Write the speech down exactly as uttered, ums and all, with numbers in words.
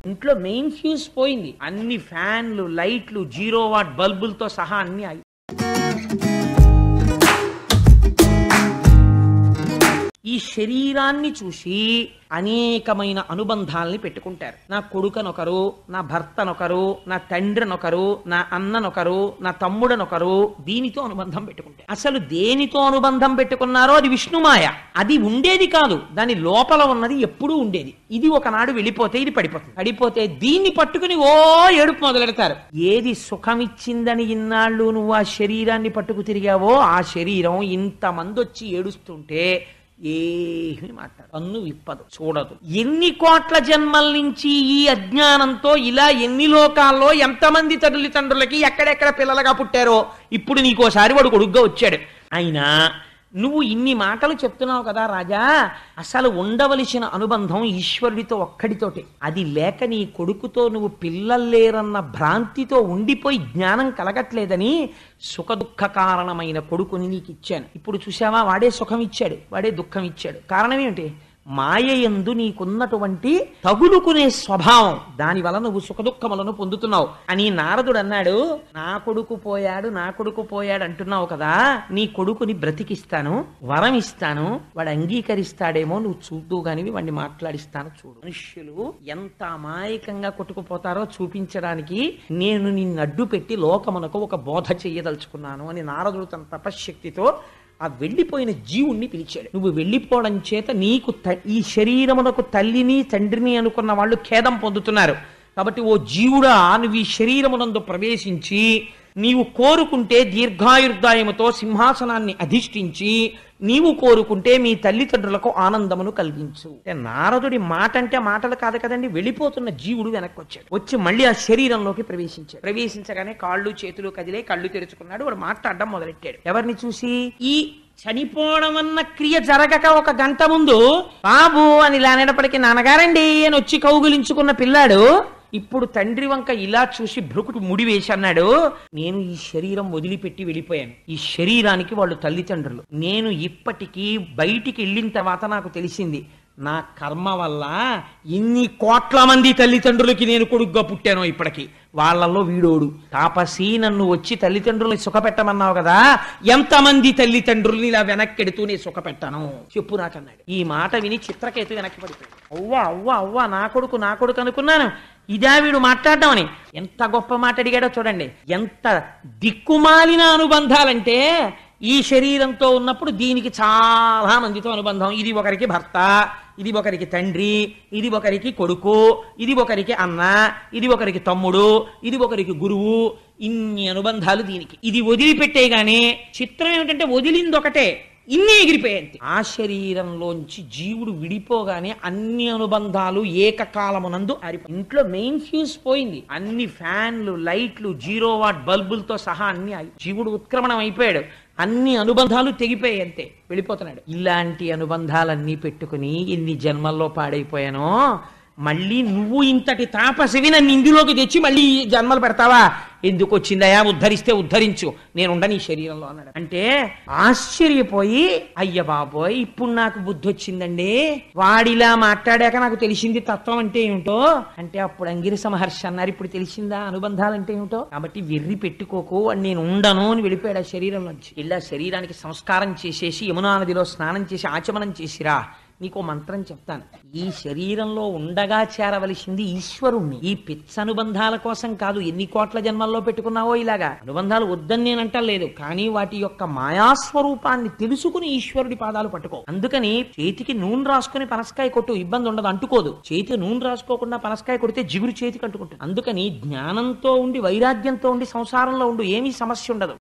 ఇంట్లో main fuse పోయింది, అన్ని ఫ్యాన్లు లైట్లు జీరో వాట్ బల్బులతో సహా అన్ని ఆగి. ఈ శరీరాన్ని చూసి అనేకమైన అనుబంధాలని పెట్టుకుంటారు. నా కొడుకనొకరు, నా భర్తనొకరు, నా తండ్రినొకరు, నా అన్ననొకరు, నా తమ్ముడనొకరు, దీనితో అనుబంధం పెట్టుకుంటారు. అసలు దేనితో అనుబంధం పెట్టుకున్నారో అది విష్ణుమాయ. అది ఉండేది కాదు, దాని లోపల ఉన్నది ఎప్పుడూ ఉండేది. ఇది ఒకనాడు వెళ్ళిపోతే ఇది పడిపోతుంది. పడిపోతే దీన్ని పట్టుకుని ఓ ఏడుపు మొదలెడతారు. ఏది సుఖమిచ్చిందని ఇన్నాళ్ళు నువ్వు ఆ శరీరాన్ని పట్టుకు తిరిగావో ఆ శరీరం ఇంతమంది వచ్చి ఏడుస్తుంటే ఏమి మాట్లాడు, కన్ను విప్పదు, చూడదు. ఎన్ని కోట్ల జన్మల నుంచి ఈ అజ్ఞానంతో ఇలా ఎన్ని లోకాల్లో ఎంతమంది తల్లిదండ్రులకి ఎక్కడెక్కడ పిల్లలుగా పుట్టారో ఇప్పుడు నీకోసారి వాడు కొడుగ్గా వచ్చాడు. అయినా నువ్వు ఇన్ని మాటలు చెప్తున్నావు కదా రాజా, అసలు ఉండవలసిన అనుబంధం ఈశ్వరుడితో ఒక్కడితోటే. అది లేక నీ కొడుకుతో నువ్వు పిల్లల్లేరన్న భ్రాంతితో ఉండిపోయి జ్ఞానం కలగట్లేదని సుఖ దుఃఖ కారణమైన కొడుకుని నీకు ఇచ్చాను. ఇప్పుడు చూసావా, వాడే సుఖం ఇచ్చాడు, వాడే దుఃఖం ఇచ్చాడు. కారణం ఏమిటి? మాయయందు నీకున్నటువంటి తగులుకునే స్వభావం, దాని వల్ల నువ్వు సుఖదుఖములను పొందుతున్నావు అని నారదుడు అన్నాడు. నా కొడుకు పోయాడు నా కొడుకు పోయాడు అంటున్నావు కదా, నీ కొడుకుని బ్రతికిస్తాను, వరం ఇస్తాను, వాడు అంగీకరిస్తాడేమో నువ్వు చూద్దు గాని వాడిని మాట్లాడిస్తాను చూడు. మనుష్యులు ఎంత అమాయకంగా కొట్టుకుపోతారో చూపించడానికి నేను నిన్ను అడ్డు పెట్టి లోకమునకు ఒక బోధ చెయ్యదలుచుకున్నాను అని నారదుడు తన తపశ్శక్తితో ఆ వెళ్ళిపోయిన జీవుణ్ణి పిలిచాడు. నువ్వు వెళ్ళిపోవడం చేత నీకు ఈ శరీరమునకు తల్లిని తండ్రిని అనుకున్న వాళ్ళు ఖేదం పొందుతున్నారు. కాబట్టి ఓ జీవుడా, నువ్వు ఈ శరీరమునందు ప్రవేశించి నీవు కోరుకుంటే దీర్ఘాయుర్దాయముతో సింహాసనాన్ని అధిష్ఠించి నీవు కోరుకుంటే మీ తల్లిదండ్రులకు ఆనందమును కలిగించు. నారదుడి మాట అంటే మాటలు కాదు కదండి. వెళ్ళిపోతున్న జీవుడు వెనక్కి వచ్చాడు. వచ్చి మళ్ళీ ఆ శరీరంలోకి ప్రవేశించాడు. ప్రవేశించగానే కాళ్ళు చేతులు కదిలే, కళ్ళు తెరుచుకున్నాడు. వాడు మాట్లాడడం మొదలెట్టాడు. ఎవరిని చూసి? ఈ చనిపోవడం అన్న క్రియ జరగక ఒక గంట ముందు బాబు అని ఇలా అనేటప్పటికీ నాన్నగారండి అని వచ్చి కౌగులించుకున్న పిల్లాడు ఇప్పుడు తండ్రి వంక ఇలా చూసి భ్రుకుడు ముడి వేసి అన్నాడు, నేను ఈ శరీరం వదిలిపెట్టి వెళ్ళిపోయాను. ఈ శరీరానికి వాళ్ళు తల్లిదండ్రులు. నేను ఇప్పటికీ బయటికి వెళ్ళిన తర్వాత నాకు తెలిసింది, నా కర్మ వల్ల ఇన్ని కోట్ల మంది తల్లిదండ్రులకి నేను కొడుగ్గా పుట్టాను. ఇప్పటికీ వాళ్ళల్లో వీడోడు. తాపసి, నన్ను వచ్చి తల్లిదండ్రుల్ని సుఖపెట్టమన్నావు కదా, ఎంతమంది తల్లిదండ్రుల్ని ఇలా వెనక్కెడుతూనే సుఖపెట్టాను చెప్పు నాకన్నాడు. ఈ మాట విని చిత్రకేతు వెనక్కి పడిపోయాడు. అవ్వా అవ్వా అవ్వా నా కొడుకు నా కొడుకు అనుకున్నాను, ఇదా వీడు మాట్లాడడం అని. ఎంత గొప్ప మాట అడిగాడో చూడండి. ఎంత దిక్కుమాలిన అనుబంధాలంటే, ఈ శరీరంతో ఉన్నప్పుడు దీనికి చాలా మందితో అనుబంధం. ఇది ఒకరికి భర్త, ఇది ఒకరికి తండ్రి, ఇది ఒకరికి కొడుకు, ఇది ఒకరికి అన్న, ఇది ఒకరికి తమ్ముడు, ఇది ఒకరికి గురువు. ఇన్ని అనుబంధాలు దీనికి. ఇది వదిలిపెట్టేగానే చిత్రం ఏమిటంటే వదిలింది ఒకటే, ఇన్ని ఎగిరిపోయాయి. ఆ శరీరంలోంచి జీవుడు విడిపోగానే అన్ని అనుబంధాలు ఏకకాలమునందు ఆరిపోయి. ఇంట్లో మెయిన్ ఫ్యూజ్ పోయింది, అన్ని ఫ్యాన్లు లైట్లు జీరో వాట్ బల్బులతో సహా అన్ని ఆగి. జీవుడు ఉత్క్రమణం అయిపోయాడు. అన్ని అనుబంధాలు తెగిపోయాయి, అంతే వెళ్ళిపోతున్నాడు. ఇలాంటి అనుబంధాలన్నీ పెట్టుకుని ఎన్ని జన్మల్లో పాడైపోయానో, మళ్ళీ నువ్వు ఇంతటి తాపసివి నన్ను ఇందులోకి తెచ్చి మళ్ళీ జన్మలు పెడతావా? ఎందుకు వచ్చిందయా? ఉద్ధరిస్తే ఉద్ధరించు, నేను ఉండని శరీరంలో అన్నాడు. అంటే ఆశ్చర్యపోయి, అయ్య బాబోయ్ ఇప్పుడు నాకు బుద్ధి వచ్చిందండి, వాడిలా మాట్లాడాక నాకు తెలిసింది తత్వం అంటే ఏమిటో. అంటే అప్పుడు అంగిరస మహర్షి అన్నారు, ఇప్పుడు తెలిసిందా అనుబంధాలంటే ఏమిటో. కాబట్టి వెర్రి పెట్టుకోకు, అని నేను ఉండను అని వెళ్ళిపోయాడు ఆ శరీరం నుంచి. ఇలా శరీరానికి సంస్కారం చేసేసి యమునా నదిలో స్నానం చేసి ఆచమనం చేసిరా. నీకు మంత్రం చెప్తాను. ఈ శరీరంలో ఉండగా చేరవలసింది ఈశ్వరుణ్ణి. ఈ పిచ్చ అనుబంధాల కోసం కాదు. ఎన్ని కోట్ల జన్మల్లో పెట్టుకున్నావో ఇలాగా. అనుబంధాలు వద్దని నేనంటలేదు, కానీ వాటి యొక్క మాయాస్వరూపాన్ని తెలుసుకుని ఈశ్వరుడి పాదాలు పట్టుకో. అందుకని చేతికి నూనె రాసుకుని పనసకాయ కొట్టు, ఇబ్బంది ఉండదు, అంటుకోదు. చేతి నూనె రాసుకోకుండా పనసకాయ కొడితే జిగురు చేతికి అంటుకుంటుంది. అందుకని జ్ఞానంతో ఉండి వైరాగ్యంతో ఉండి సంసారంలో ఉండు, ఏమీ సమస్య ఉండదు.